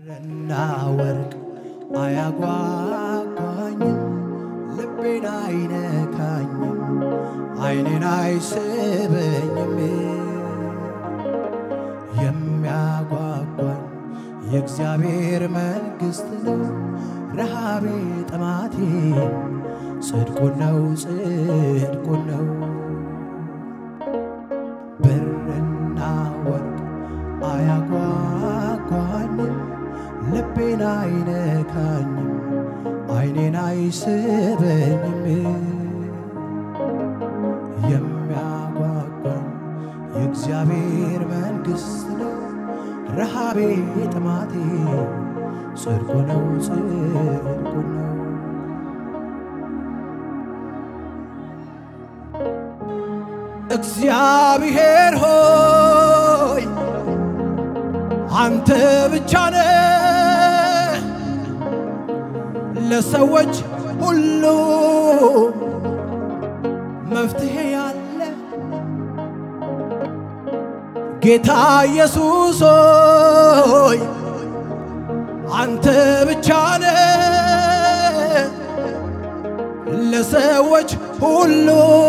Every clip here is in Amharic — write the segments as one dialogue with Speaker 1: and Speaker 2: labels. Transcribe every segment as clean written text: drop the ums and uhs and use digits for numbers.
Speaker 1: ብርና ወርቅ አያጓጓኝም ልቤን አይነካኝም አይኔን አይስበኝም የሚያጓጓኝ የእግዚአብሔር መንግሥት ነው ረሃቤ ጥማቴ ጽድቁ ነው ብርና ወርቅ አያጓጓኝም ልቤን አይነካኝም አይኔን አይስበኝም የሚያጓጓኝ የእግዚአብሔር መንግሥት ነው ረሃቤ ጥማቴ ጽድቁ ነው እግዚአብሔር ሆይ አንተ ብቻ ነህ ለሰዎች ሁሉ መፍትሄ ያለ ጌታ ኢየሱስ ሆይ አንተ ብቻ ነህ ለሰዎች ሁሉ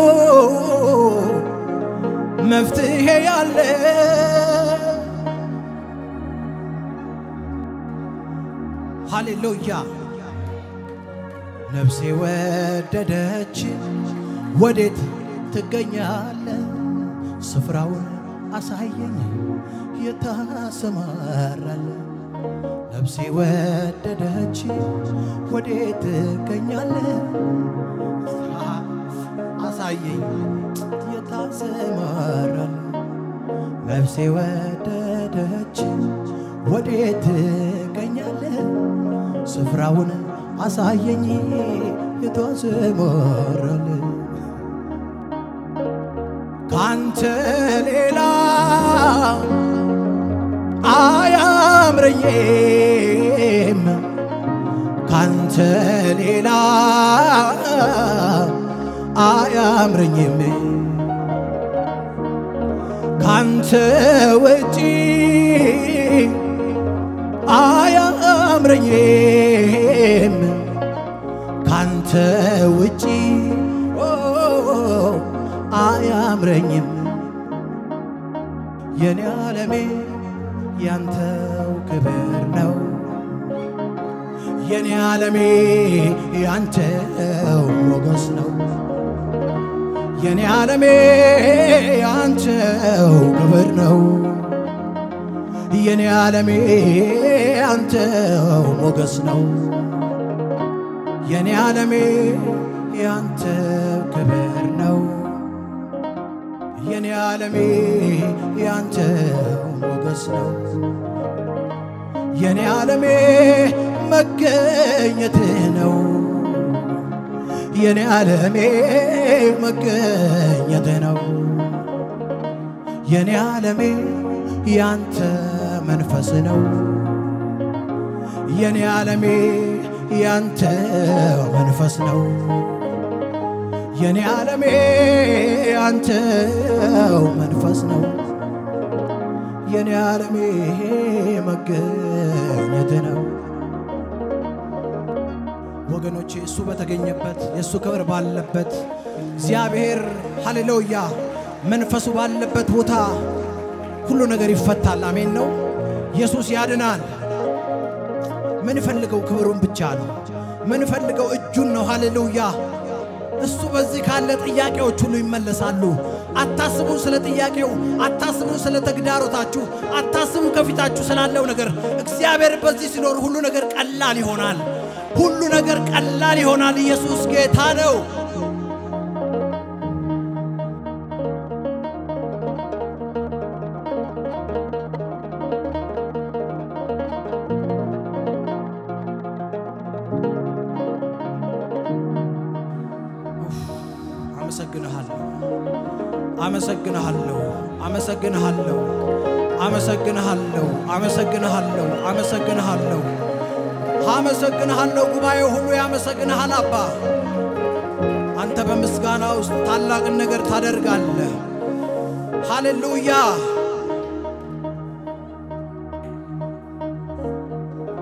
Speaker 1: መፍትሄ ያለ ሃሌሉያ ነፍሴ ወደደች ወዴት ትገኛለህ ስፍራውን አሳየኝ የታሰማራለህ ነፍሴ ወደደች ወዴት ትገኛለህ አሳየኝ የታሰማራለህ ነፍሴ ወደደች ወዴት ትገኛለህ ስፍራውን አሳየኝ የታሰማራለህ ካንተ ሌላ አያምረኝም ካንተ ሌላ አያምረኝም ካንተ ውጪ አያምረኝም ካንተ ውጪ አያምረኝም የኔ ዓለሜ ያንተው ክብር ነው የኔ ዓለሜ ያንተው ሞገስ ነው የኔ ዓለሜ ያንተው ክብር ነው የኔ ዓለሜ ያንተው ሞገስ ነው የኔ ዓለሜ ያንተው ክብር ነው የኔ ዓለሜ ያንተው ሞገስ ነው የኔ ዓለሜ መገኘትህ ነው የኔ ዓለሜ መገኘትህ ነው የኔ ዓለሜ ያንተ መንፈስ ነው የኔ ዓለሜ ያንተ መንፈስ ነው የኔ ዓለሜ ያንተው መንፈስ ነው የኔ ዓለሜ መገኘት ነው ወገኖቼ እሱ በተገኘበት የሱ ክብር ባለበት እግዚአብሔር ሃሌሉያ መንፈሱ ባለበት ቦታ ሁሉ ነገር ይፈታል አሜን ነው ኢየሱስ ያድናል ምን ፈልገው ክብሩን ብቻ ነው ምን ፈልገው እጁን ነው ሃሌሉያ እሱ በዚህ ካለ ጥያቄዎች ሁሉ ይመለሳሉ አታስቡ ስለ ጥያቄው አታስቡ ስለ ተግዳሮታችሁ አታስቡ ከፊታችሁ ስላለው ነገር እግዚአብሔር በዚህ ሲኖር ሁሉ ነገር ቀላል ይሆናል ኢየሱስ ጌታ ነው አመሰግንሃለሁ ጉባኤው ሁሉ ያመሰግንሃል አባ አንተ በምስጋና ውስጥ ታላቅ ነገር ታደርጋለህ ሃሌሉያ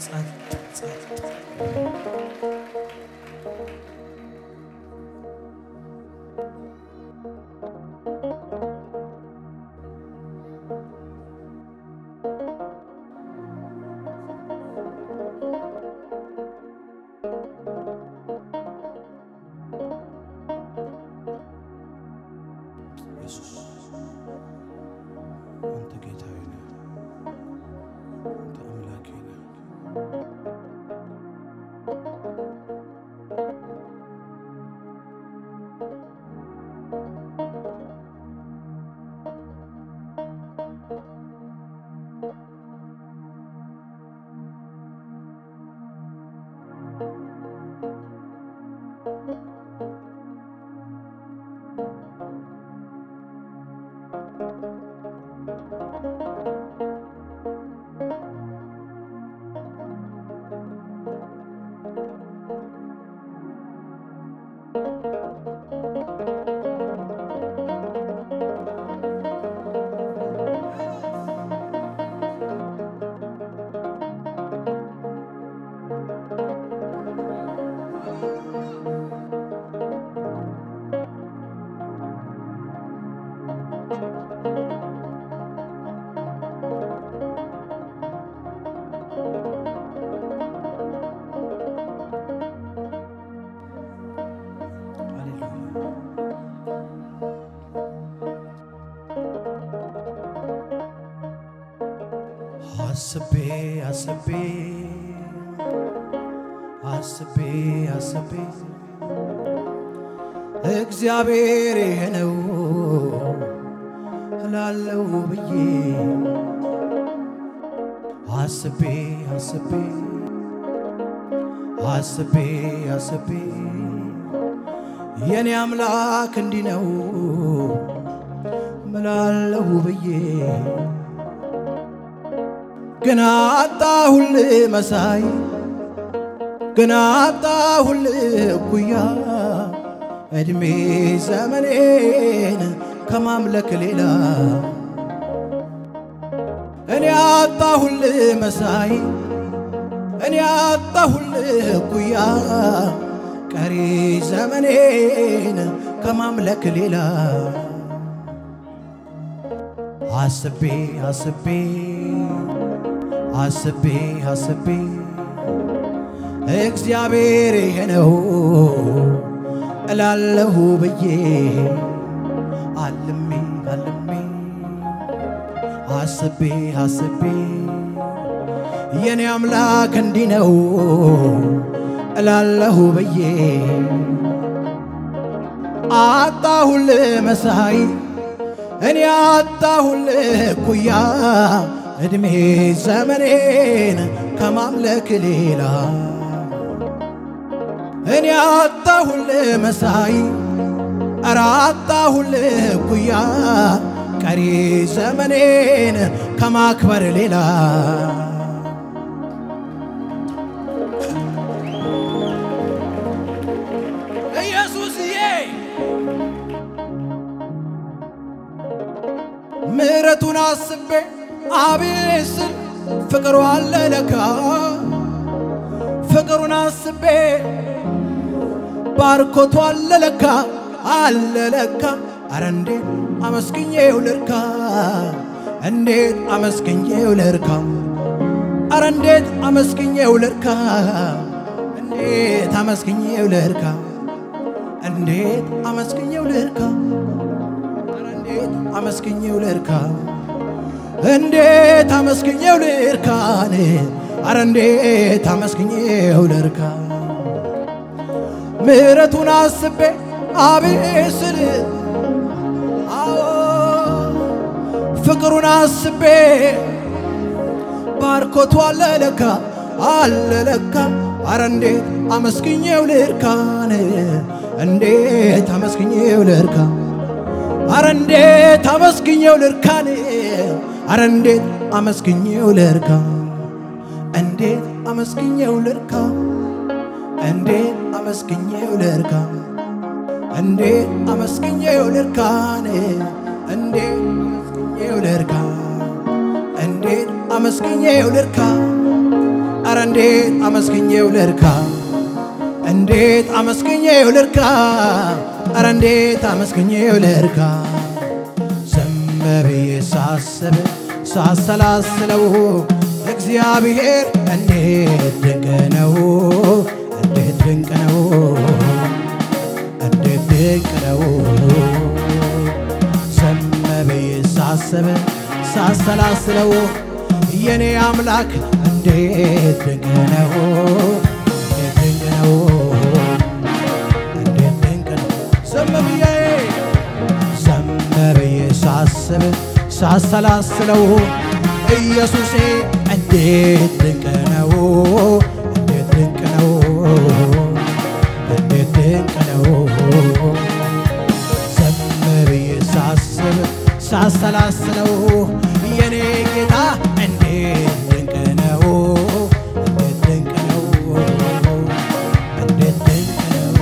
Speaker 1: አስቤ እግዚአብሔር ይሄ ነው እላለሁ ብዬ አስቤ የኔ አምላክ እንዲህ ነው እላለሁ ብዬ ገና አጣሁልህ መሳይ ገና አጣሁልህ እኩያ እድሜ ዘመኔን ከማምለክ ሌላ እኔ አጣሁልህ መሳይ እኔ አጣሁልህ እኩያ ቀሪ ዘመኔን ከማምለክ ሌላ አስቤ እግዚአብሔር ይሄ ነው እላለሁ ብዬ አልሜ አስቤ የኔ አምላክ እንዲህ ነው እላለሁ ብዬ አጣሁልህ መሳይ እኔ አጣሁልህ እኩያ እድሜ ዘመኔን ከማምለክ ሌላ እኔ አጣሁልህ መሳይ ኧረ አጣሁልህ እኩያ ቀሪ ዘመኔን ከማክበር ሌላ ኢየሱስዬ ምሕረቱን አስቤ አቤት ስል ፍቅሩ አለ ለካ ፍቅሩን አስቤ ባርኮቱ አለ ለካ ኧረ እንዴት አመስግኜው ልርካ እንዴት አመስግኜው ልርካ ኧረ እንዴት አመስግኜው ልርካ እንዴት አመስግኜው ልርካ እንዴት አመስግኜው ልርካ ኧረ እንዴት አመስግኜው ልርካ እንዴት አመስግኜው ልርካ ኧረ እንዴት አመስግኜው ልርካ ምሕረቱን አስቤ አቤት ስል ፍቅሩን አስቤ ባርኮቱ አለ ለካ ኧረ እንዴት አመስግኜው ልርካ እንዴት አመስግኜው ልርካ ኧረ እንዴት አመስግኜው ልርካ ኧረ እንዴት አመስግኜው ልርካ እንዴት አመስግኜው ልርካ እንዴት አመስግኜው ልርካ እንዴት አመስግኜው ልርካ እንዴት አመስግኜው ልርካ እንዴት አመስግኜው ልርካ አረ እንዴት አመስግኜው ልርካ እንዴት አመስግኜው ልርካ አረ እንዴት አመስግኜው ልርካ ዝም ብዬ ሳስብ ሳሰላስለው እግዚአብሔር እንዴት ድንቅ ነው እንዴት ድንቅ ነው እንዴት ድንቅ ነው ዝም ብዬ ሳስብ ሳሰላስለው የኔ አምላክ እንዴት ድንቅ ነው እንዴት ድንቅ ነው እንዴት ድንቅ ነው ዝም ብዬ ሳስብ ሳሰላስለው ኢየሱሴ እንዴት ድንቅ ነው እንዴት ድንቅ ነው እንዴት ድንቅ ነው ዝም ብዬ ሳስብ ሳሰላስለው የኔ ጌታ እንዴት ድንቅ ነው እንዴት ድንቅ ነው እንዴት ድንቅ ነው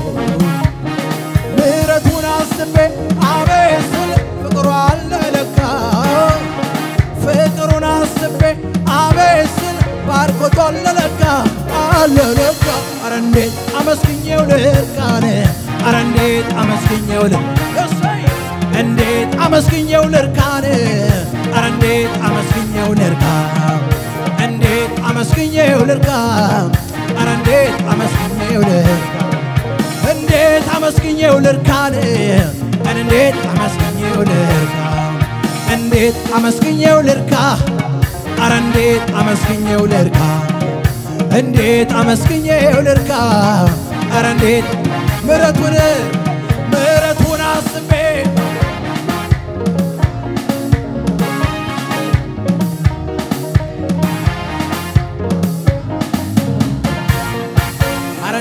Speaker 1: ምሕረቱን አስቤ አቤት ስል ፍቅሩ አለ ለካ ፍቅሩን አስቤ አቤት ስል ባርኮቱ አለ ለካ አለ ለካ አረ እንዴት አመስግኜው ልርካነ አረ እንዴት አመስግኜው እንዴት አመስግኜው ልርካነ አረ እንዴት አመስግኜው ልርካ እንዴት አመስግኜው ልርካ አረ እንዴት አመስግኜው ልርካ እንዴት አመስግኜው ልርካነ እንዴት አመስግኜው ልርካ እንዴት አመስግኜው ልርካ አረ እንዴት አመስግኜው ልርካ እንዴት አመስግኜው ልርካ አረ እንዴት ምሕረቱን አስቤ አረ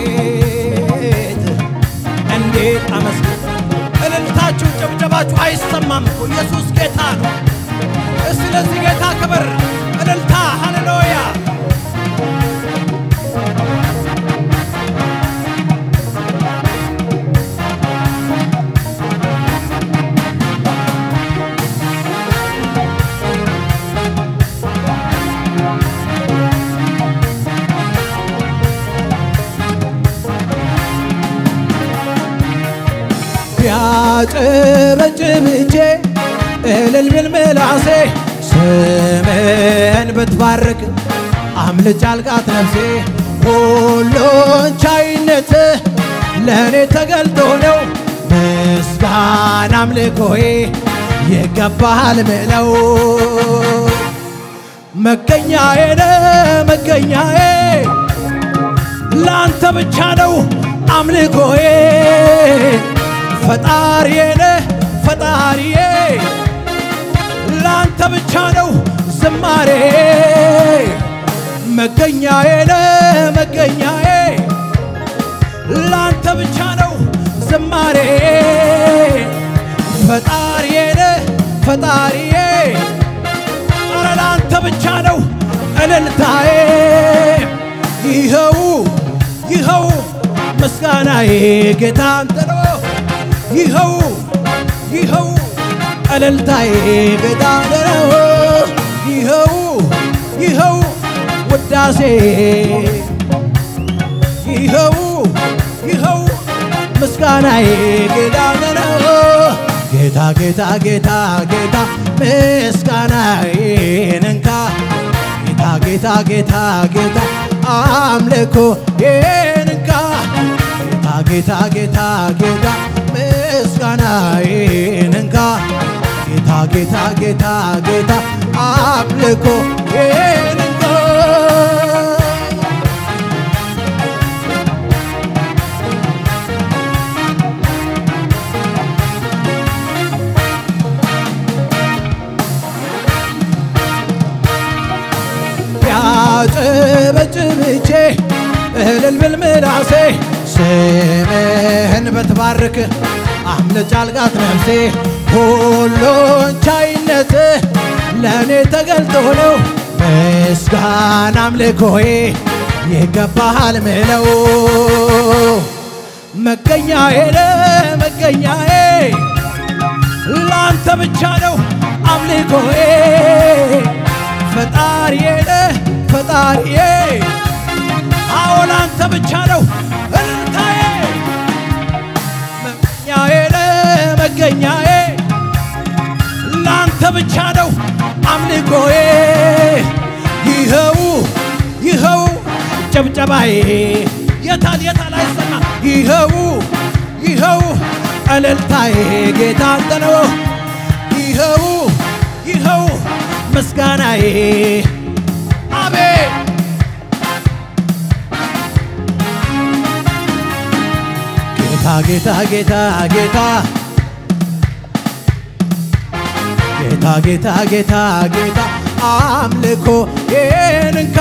Speaker 1: እንዴት አመስግን እልልታችሁ ጭብጨባችሁ አይሰማም እኮ ኢየሱስ ጌታ ነው ስለዚህ ጌታ ክብር እልልታ ሃሌሉያ ቢያጨበጭብቼ እልል ብል ምላሴ ስምህን ብትባርክ አምልጬ አልቃት ነፍሴ ሁሉን ቻይነትህ ለእኔ ተገልጦ ነው ምስጋና አምልኮዬ ይገባሃል ምለው መገኛዬ መገኛዬ ላንተ ብቻ ነው አምልኮዬ ፈጣሪዬ ፈጣሪዬ ላንተ ብቻ ነው ዝማሬ መገኛዬ መገኛዬ ላንተ ብቻ ነው ዝማሬ ፈጣሪዬ ፈጣሪዬ ኧረ ላንተ ብቻ ነው እልልታዬ ይኸው ምስጋናዬ ጌታ አንተ ነው ይኸው እልልታዬ ጌታ ነው ይኸው ውዳሴ ይኸው ምስጋናዬ ጌታ ነው ጌታ ጌታ ጌታ ጌታ ምስጋናዬን እንካ ጌታ ጌታ ጌታ አምልኮ የንካ ጌታ ጌታ ጌታ ምስጋናዬን እንካ ጌታ ጌታ ጌታ አምልኮ የንካ ቢያጨበጭብቼ እልል ብል ምላሴ ስምህን ብትባርክ አምልጬ አልቃት ነፍሴ ሁሉን ቻይነትህ ለእኔ ተገልጦ ነው ምስጋና አምልኮዬ ይገባሃል ምለው መገኛዬ መገኛዬ ላንተ ብቻ ነው አምልኮዬ ፈጣሪዬ ፈጣሪዬ ብቻ ነው እልልታዬ መገኛዬ ላንተ ብቻ ነው አምልኮዬ ይኸው ጨብጨባዬ የታል አይሰማ ይኸው እልልታዬ ጌታ አንተ ነው ይኸው ምስጋናዬ አቤት ጌታ አምልኮ የንካ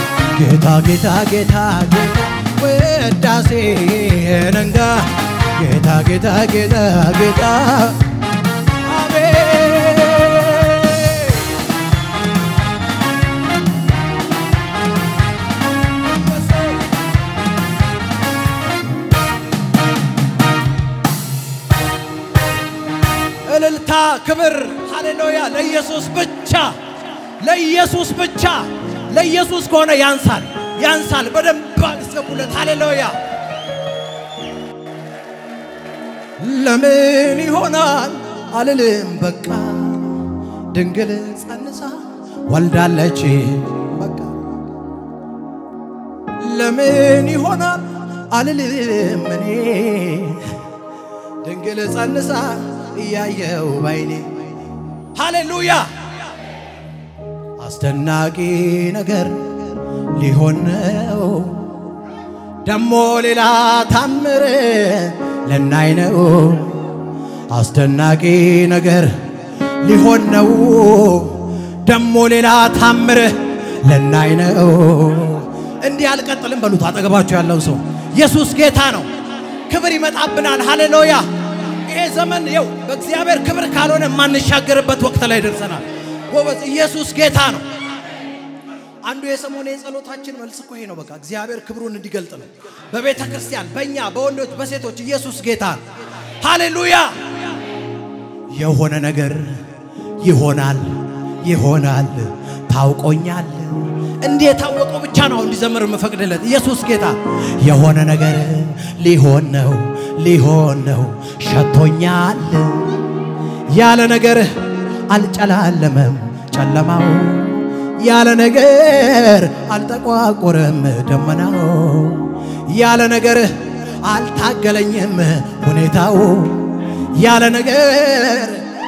Speaker 1: ጌታ ወዳሴ የንጋ ጌታ እልልታ ክብር ሃሌሉያ ለኢየሱስ ብቻ ለኢየሱስ ከሆነ ያንሳል በደንብ አስገቡለት ሃሌሉያ ለምን ይሆናል አልልም በቃ ድንግል ጸንሳ ወልዳለች በቃ ለምን ይሆናል አልልም እኔ ድንግል ጸንሳ ያየው ባይኔ ሃሌሉያ አስደናቂ ነገር ሊሆን ነው ደሞ ሌላ ታምር ለናይ ነው አስደናቂ ነገር ሊሆን ነው ደሞ ሌላ ታምር ለናይ ነው እንዲህ አልቀጥልም በሉት አጠገባችሁ ያለው ሰው ኢየሱስ ጌታ ነው ክብር ይመጣብናል ሃሌሉያ ይሄ ዘመን ይው በእግዚአብሔር ክብር ካልሆነ ማንሻገርበት ወቅት ላይ ደርሰናል ወበዝ ኢየሱስ ጌታ ነው አንዱ የሰሞኔ ጸሎታችን መልስ እኮ ይሄ ነው በቃ እግዚአብሔር ክብሩን እንዲገልጥ ነው በቤተ ክርስቲያን በእኛ በወንዶች በሴቶች ኢየሱስ ጌታ ሃሌሉያ የሆነ ነገር ይሆናል ታውቆኛል እንዴት ታወቀው ብቻ ነው እንዲዘምር መፈቅደለት ኢየሱስ ጌታ የሆነ ነገር ሊሆን ነው ሸቶኛል ያለ ነገር አልጨላለመም ጨለማው ያለ ነገር አልተቋቆረም ደመናው ያለ ነገር አልታገለኝም ሁኔታው ያለ ነገር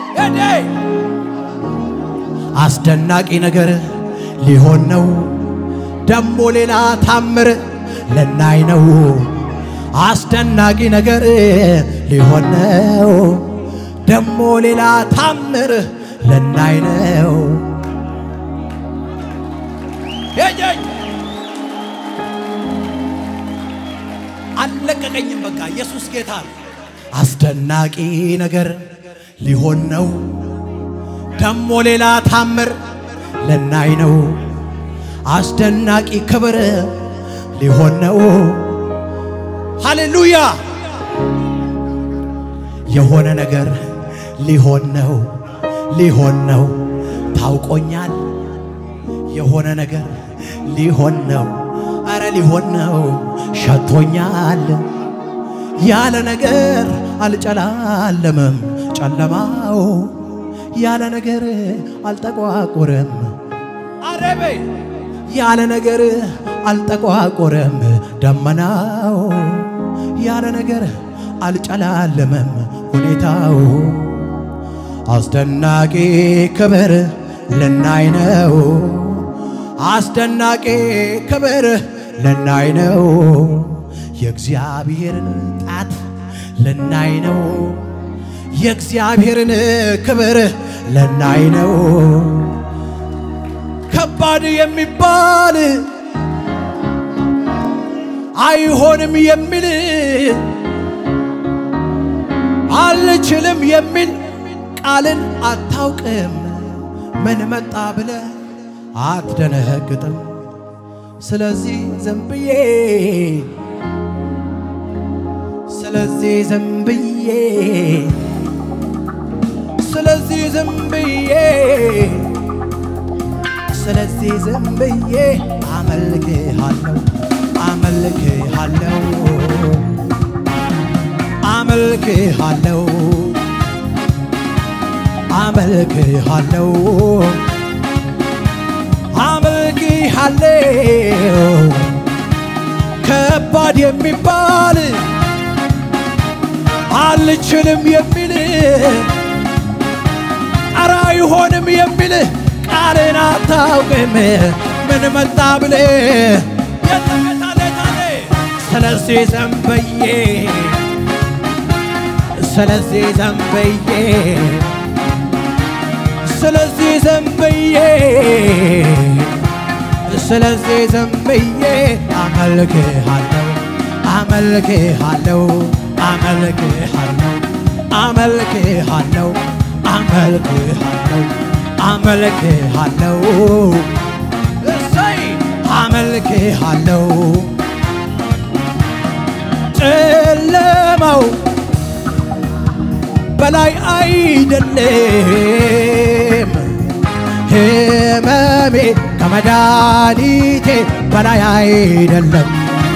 Speaker 1: አስደናቂ ነገር ሊሆን ነው ደሞ ሌላ ታምር ለናይ ነው አስደናቂ ነገር ሊሆን ነው ደሞ ሌላ ታምር ለናይ ነው አለቀቀኝም በቃ ኢየሱስ ጌታ አስደናቂ ነገር ሊሆን ነው ደሞ ሌላ ታምር ለናይ ነው አስደናቂ ክብር ሊሆን ነው ሃሌሉያ የሆነ ነገር ሊሆን ነው ታውቆኛል የሆነ ነገር ሊሆን ነው አረ ሊሆን ነው ሸቶኛል ያለ ነገር አልጨላለምም ጨለማው ያለ ነገር አልተቋቆረም አረቤ ያለ ነገር አልተቋቆረም ደመናው ያለ ነገር አልጨላለምም ሁኔታው አስደናቂ ክብር ለናይ ነው አስደናቂ ክብር ለናይ ነው የእግዚአብሔርን ጣት ለናይ ነው የእግዚአብሔርን ክብር ለናይ ነው ከባድ የሚባል አይሆንም የሚል አልችልም የሚል ቃልን አታውቅም ምን መጣ ብለ አትደነግጥም ስለዚህ ዘንብዬ አመልክሃለሁ አመልክሃለሁ አመልክሃለሁ አመልክሃለሁ አመልክሃለሁ ከባድ የሚባል አልችልም የሚል ኧረ አይሆንም የሚል ቃልን አታውቅም ምን መጣ ብለህ የተመታለታለ ስለዚህ ዘንበዬ ስለዚህ ዘንበዬ ስለዚህ ዘንበዬ ስለዚህ ዘንበዬ አመልክሃለሁ አመልክሃለሁ አመልክሃለሁ አመልክሃለሁ አመልክሃለሁ አመልክሃለሁ እሰይ አመልክሃለሁ ጨለማው በላይ አይደለም ህመሜ ከመድኃኒቴ በላይ አይደለም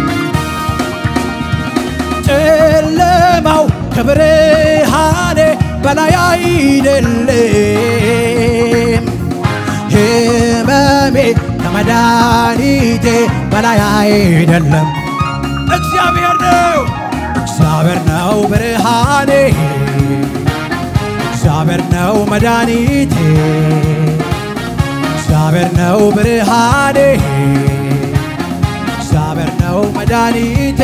Speaker 1: ጨለማው ከብርሃኔ በላይ አይደለም ህመሜ ከመድኃኒቴ በላይ አይደለም እግዚአብሔር ነው ብርሃኔ እግዚአብሔር ነው መድኃኒቴ እግዚአብሔር ነው ብርሃኔ እግዚአብሔር ነው መድኃኒቴ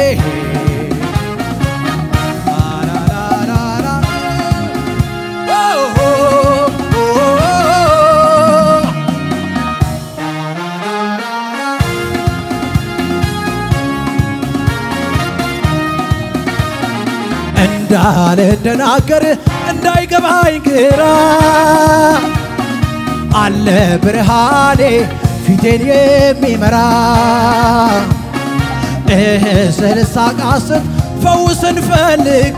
Speaker 1: እንዳልደናገር እንዳይገባኝ ግራ አለ ብርሃኔ ፊቴን የሚመራ ስልሳቃስት ፈውስን ፈልጌ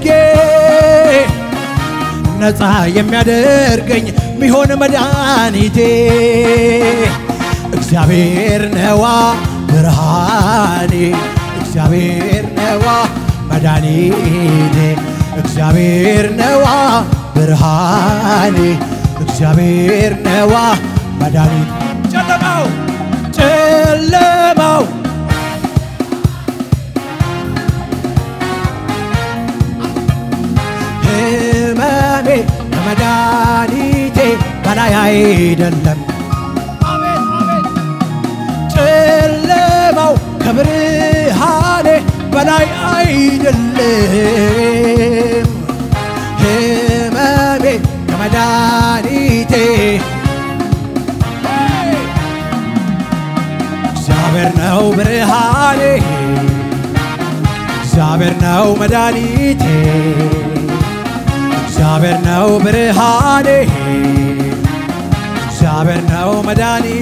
Speaker 1: ነፃ የሚያደርገኝ ሚሆን መድኃኒቴ እግዚአብሔር ነዋ ብርሃኔ እግዚአብሔር ነዋ መድኃኒቴ እግዚአብሔር ነዋ ብርሃኔ እግዚአብሔር ነዋ መድኃኒቴ ጨለማው ህመሜ ከመድኃኒቴ በላይ አይደለም ጨለማው ከብርሃኔ በላይ አይደለም ህመሜ ከመድኃኒቴ እግዚአብሔር ነው ብርሃኔ እግዚአብሔር ነው መድኃኒቴ እግዚአብሔር ነው ብርሃኔ እግዚአብሔር ነው መድኃኒቴ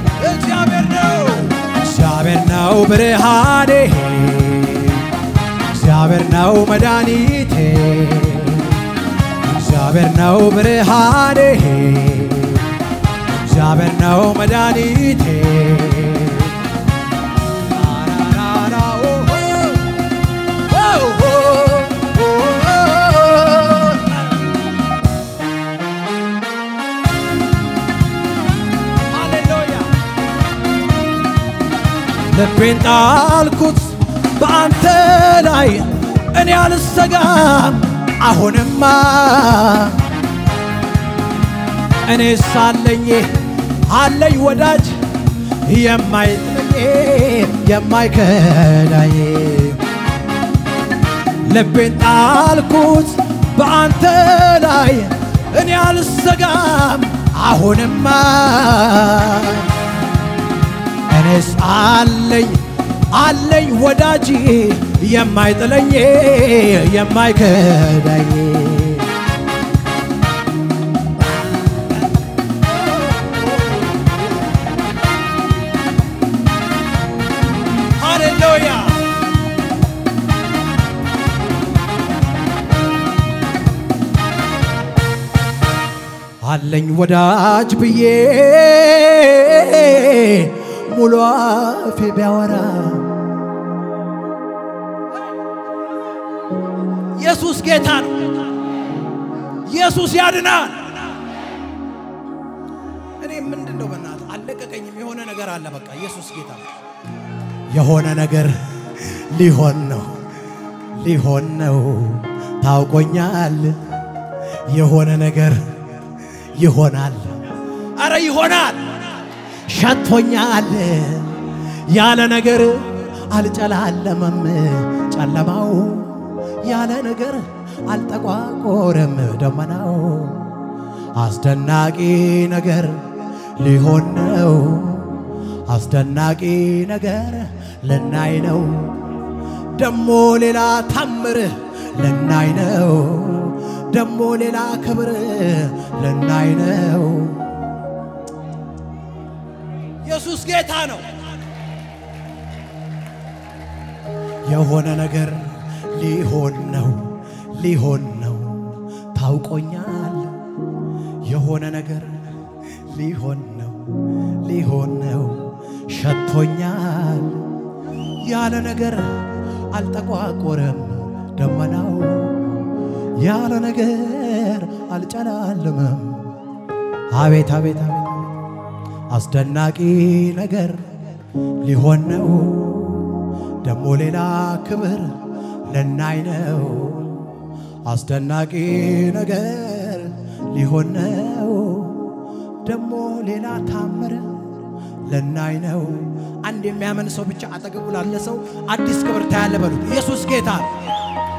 Speaker 1: እግዚአብሔር ነው ብርሃኔ እግዚአብሔር ነው መድኃኒቴ እግዚአብሔር ነው ብርሃኔ እግዚአብሔር ነው መድኃኒቴ ልቤን ጣልኩት በአንተ ላይ እኔ አልሰጋም አሁንማ እኔ ሳለኝ አለኝ ወዳጅ የማይጥለኝ የማይከዳኝ ልቤን ጣልኩት በአንተ ላይ እኔ አልሰጋም አሁንማ እኔስ አለኝ ወዳጅ የማይጥለኝ የማይከዳኝ ሃሌሉያ አለኝ ወዳጅ ብዬ ሙሉ አፌ ቢያወራ ኢየሱስ ጌታ ነው ኢየሱስ ያድናል እኔ ምንድነው በእናትህ አለቀቀኝም የሆነ ነገር አለ በቃ ኢየሱስ ጌታ ነው የሆነ ነገር ሊሆን ነው ታውቆኛል የሆነ ነገር ይሆናል አረ ይሆናል ሸቶኛል ያለ ነገር አልጨላለመም ጨለማው ያለ ነገር አልተቋቆረም ደመናው አስደናቂ ነገር ሊሆን ነው አስደናቂ ነገር ልናይ ነው ደሞ ሌላ ታምር ልናይ ነው ደሞ ሌላ ክብር ልናይ ነው ኢየሱስ ጌታ ነው የሆነ ነገር ሊሆን ነው ታውቆኛል የሆነ ነገር ሊሆን ነው ሸቶኛል ያለ ነገር አልተቋቆረም ደመናው ያለ ነገር አልጨላለመም አቤት አቤት አቤት አስደናቂ ነገር ሊሆን ነው ደሞ ሌላ ክብር ልናይ ነው አስደናቂ ነገር ሊሆን ነው ደሞ ሌላ ታምር ልናይ ነው አንድ የሚያመን ሰው ብቻ አጠገቡ ላለ ሰው አዲስ ክብር ታያለ በሉት ኢየሱስ ጌታ